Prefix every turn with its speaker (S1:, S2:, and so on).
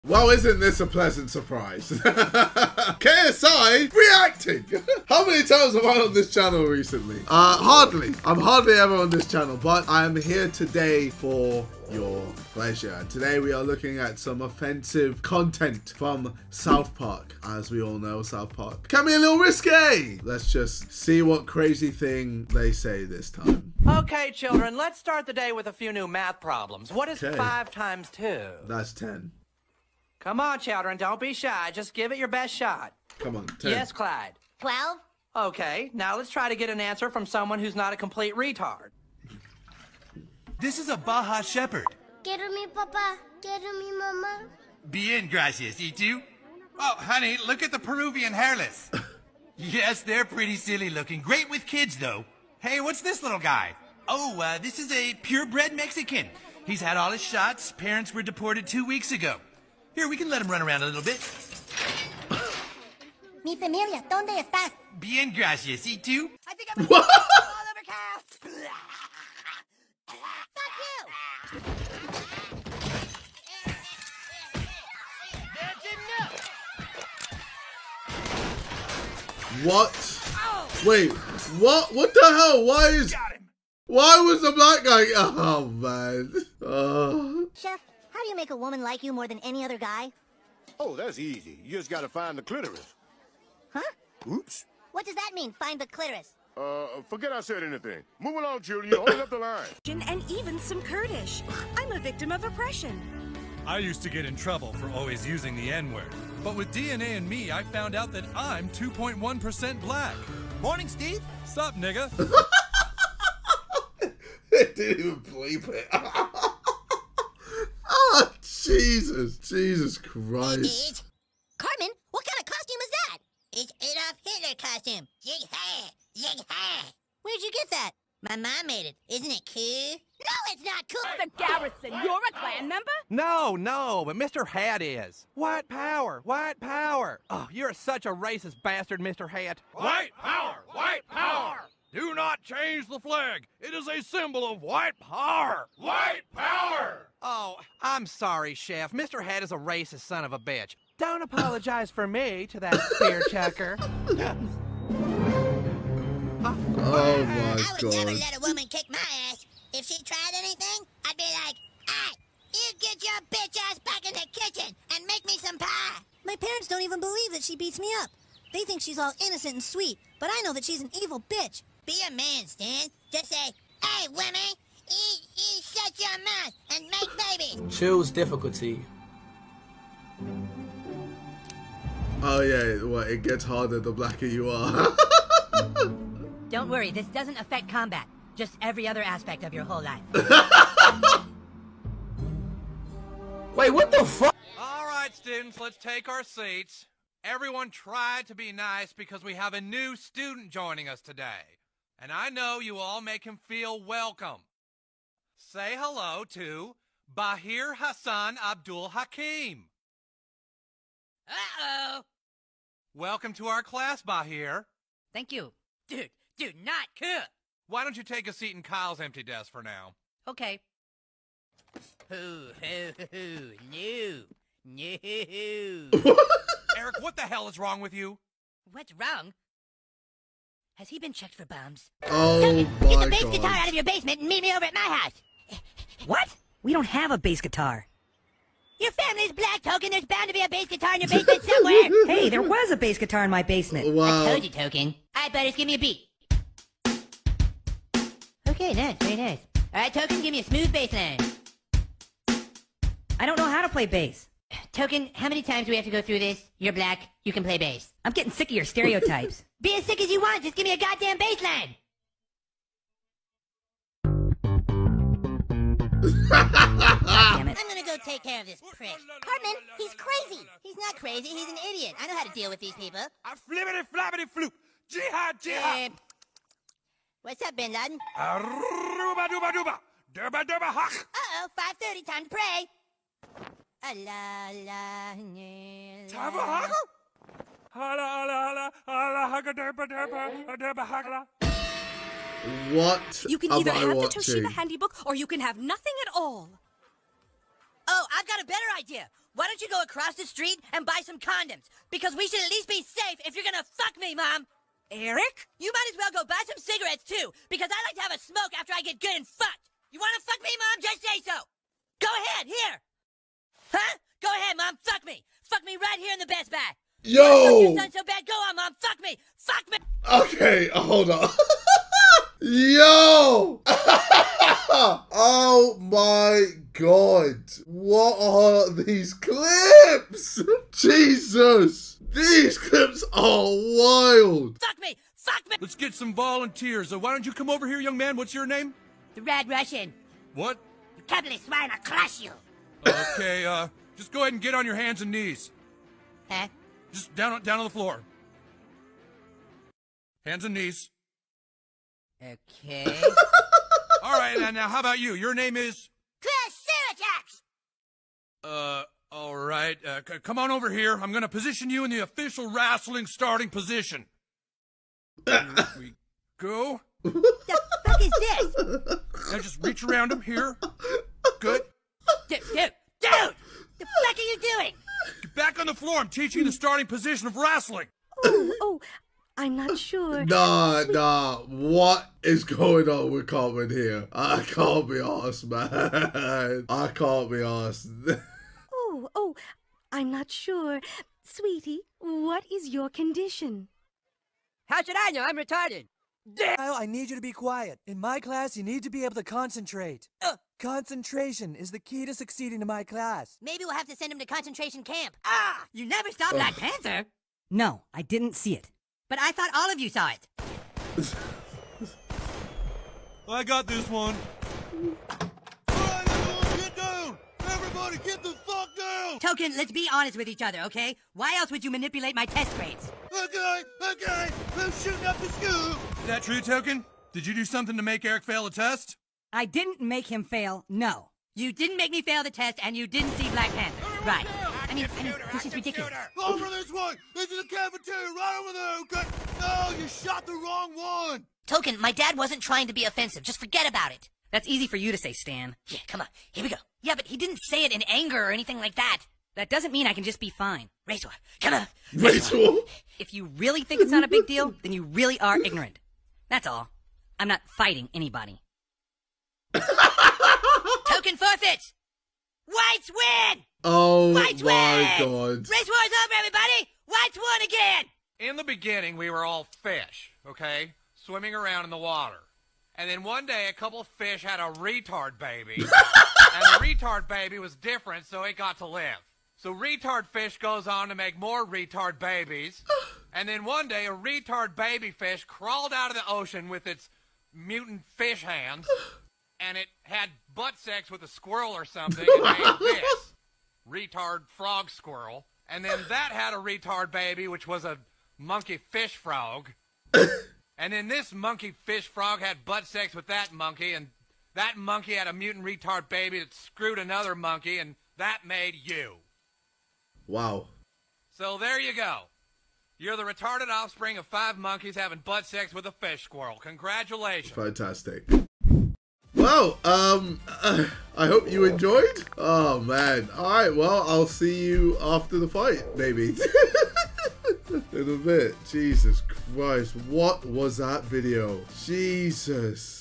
S1: Well, isn't this a pleasant surprise? KSI reacting! How many times am I on this channel recently? Hardly. I'm hardly ever on this channel, but I am here today for your pleasure. And today we are looking at some offensive content from South Park. As we all know, South Park can be a little risque. Let's just see what crazy thing they say this time.
S2: Okay, children, let's start the day with a few new math problems. What is 5 times 2?
S1: That's 10.
S2: Come on, children, don't be shy. Just give it your best shot.
S1: Come on, 10.
S2: Yes, Clyde.
S3: 12?
S2: Okay, now let's try to get an answer from someone who's not a complete retard.
S4: This is a Baja Shepherd.
S3: Quiero mi papá, quiero mi mamá.
S4: Bien, gracias. ¿Y tú? Oh, honey, look at the Peruvian hairless. Yes, they're pretty silly looking. Great with kids, though. Hey, what's this little guy? Oh, this is a purebred Mexican. He's had all his shots. Parents were deported 2 weeks ago. Here, we can let him run around a little bit.
S3: Mi familia, ¿dónde estás?
S4: Bien, gracias. ¿Y tú?
S3: I think I'm gonna all over Cal. Fuck you! That's enough!
S1: What? Wait, what? What the hell? Why was the black guy? Oh, man.
S3: Chef, how do you make a woman like you more than any other guy?
S5: Oh, that's easy. You just gotta find the clitoris.
S3: Huh?
S5: Oops.
S3: What does that mean, find the clitoris?
S5: Forget I said anything. Move along, children. You're holding up the line.
S6: And even some Kurdish. I'm a victim of oppression.
S7: I used to get in trouble for always using the N-word. But with DNA and me, I found out that I'm 2.1% black.
S4: Morning, Steve.
S7: Sup, nigga?
S1: They didn't even bleep it. Oh, Jesus. Jesus Christ.
S3: Carmen, what kind of costume is that? It's Adolf Hitler costume. Zig ha! Zig ha! Where'd you get that? My mom made it. Isn't it cool? No, it's not cool!
S6: Mr. Garrison, you're a Klan member?
S2: No, but Mr. Hat is. White power, white power. Oh, you're such a racist bastard, Mr. Hat.
S7: White power! White power! Do not change the flag. It is a symbol of white power. White power!
S2: Oh, I'm sorry, Chef. Mr. Hat is a racist son of a bitch. Don't apologize for me to that spear chucker.
S1: Oh, my
S3: I would never
S1: God.
S3: let a woman kick my ass. If she tried anything, I'd be like, hey, you get your bitch ass back in the kitchen and make me some pie. My parents don't even believe that she beats me up. They think she's all innocent and sweet, but I know that she's an evil bitch. Be a man, Stan. Just say, hey, women, shut your mouth and make babies.
S8: Choose difficulty.
S1: Oh, yeah. Well, it gets harder the blacker you are.
S9: Don't worry, this doesn't affect combat. Just every other aspect of your whole life.
S8: Wait, what the fuck?
S2: All right, students, let's take our seats. Everyone try to be nice because we have a new student joining us today. And I know you all make him feel welcome. Say hello to Bahir Hassan Abdul Hakim.
S9: Uh-oh.
S2: Welcome to our class, Bahir.
S9: Thank you. Dude, not cool.
S2: Why don't you take a seat in Kyle's empty desk for now?
S9: Okay. No.
S2: Eric, what the hell is wrong with you?
S9: What's wrong? Has he been checked for bombs?
S1: Oh,
S3: Get
S1: my
S3: the bass
S1: God.
S3: guitar out of your basement and meet me over at my house.
S9: What? We don't have a bass guitar.
S3: Your family's black, Token. There's bound to be a bass guitar in your basement somewhere.
S9: Hey, there was a bass guitar in my basement.
S1: Wow.
S3: I told you, Token. All right, Butters, give me a beat. Okay, nice, very nice. All right, Token, give me a smooth bass line.
S9: I don't know how to play bass.
S3: Token, how many times do we have to go through this? You're black, you can play bass.
S9: I'm getting sick of your stereotypes.
S3: Be as sick as you want, just give me a goddamn bass line.
S9: Damn it.
S3: I'm gonna go take care of this prick. Cartman, he's crazy. He's not crazy, he's an idiot. I know how to deal with these people.
S4: Flippity flappity floop. Jihad, jihad.
S3: What's up, Bin Laden?
S4: Aruba duba duba. Durba durba hawk.
S3: Uh-oh, 5:30, time to pray. La la
S4: Tava hawk. Hala hala hala hala durba durba durba hagla.
S1: What
S6: You can
S1: am
S6: either
S1: I
S6: have
S1: watching?
S6: the Toshiba handy book or you can have nothing at all.
S9: Oh, I've got a better idea. why don't you go across the street and buy some condoms? Because we should at least be safe if you're gonna fuck me, Mom. Eric? You might as well go buy some cigarettes, too, because I like to have a smoke after I get good and fucked. You wanna fuck me, Mom? Just say so. Go ahead, here. Huh? Go ahead, Mom, fuck me. Fuck me right here in the Best Buy.
S1: Yo!
S9: Your son so bad, go on, Mom, fuck me. Fuck me.
S1: Okay, hold on. Yo! Oh my god. What are these clips? Jesus. These clips are wild.
S9: Fuck me. Fuck me.
S2: Let's get some volunteers. Why don't you come over here, young man? What's your name?
S9: The Red Russian.
S2: What?
S9: You capitalist swine, I'll crush you.
S2: Okay, just go ahead and get on your hands and knees.
S9: Huh?
S2: Just down on the floor. Hands and knees.
S9: Okay.
S2: All right, now how about you? Your name is?
S3: Triceratops!
S2: All right. Come on over here. I'm gonna position you in the official wrestling starting position. Here we go.
S9: The fuck is this?
S2: Now just reach around him here. Good.
S9: Dude! The fuck are you doing?
S2: Get back on the floor. I'm teaching you the starting position of wrestling.
S6: Oh, I'm not sure.
S1: Nah. What is going on with Cartman here? I can't be arsed, man. I can't be arsed.
S6: Oh, I'm not sure. Sweetie, what is your condition?
S9: How should I know? I'm retarded.
S10: Kyle, I need you to be quiet. In my class, you need to be able to concentrate. Concentration is the key to succeeding in my class.
S9: Maybe we'll have to send him to concentration camp. Ah! You never saw Black Panther?
S11: No, I didn't see it.
S9: But I thought all of you saw it.
S2: I got this one.
S7: All right, everyone, get down! Everybody, get the fuck down!
S9: Token, let's be honest with each other, okay? Why else would you manipulate my test grades?
S7: Okay, who's shooting up the school?
S2: Is that true, Token? Did you do something to make Eric fail a test?
S11: I didn't make him fail, no.
S9: You didn't make me fail the test, and you didn't see Black Panther. Right. I mean, this is ridiculous.
S7: Over this way! This is the cafeteria right over there, okay? No, you shot the wrong one!
S9: Token, my dad wasn't trying to be offensive. Just forget about it.
S11: That's easy for you to say, Stan.
S9: Yeah, come on. Here we go. Yeah, but he didn't say it in anger or anything like that.
S11: That doesn't mean I can just be fine.
S9: Razor, come on.
S1: Razor?
S11: If you really think it's not a big deal, then you really are ignorant. That's all. I'm not fighting anybody.
S9: Token forfeits! Whites win!
S1: Oh
S9: Whites
S1: my
S9: win!
S1: god.
S9: Race war's over, everybody! Whites won again!
S2: In the beginning, we were all fish, okay? Swimming around in the water. And then one day, a couple of fish had a retard baby. And the retard baby was different, so it got to live. So retard fish goes on to make more retard babies. And then one day, a retard baby fish crawled out of the ocean with its mutant fish hands. And it had butt sex with a squirrel or something and made this. Retard frog squirrel. And then that had a retard baby, which was a monkey fish frog. And then this monkey fish frog had butt sex with that monkey, and that monkey had a mutant retard baby that screwed another monkey, and that made you.
S1: Wow.
S2: So there you go. You're the retarded offspring of 5 monkeys having butt sex with a fish squirrel. Congratulations.
S1: Fantastic. Well, I hope you enjoyed. Oh, man. All right, well, I'll see you after the fight, maybe. In a bit. Jesus Christ. What was that video? Jesus.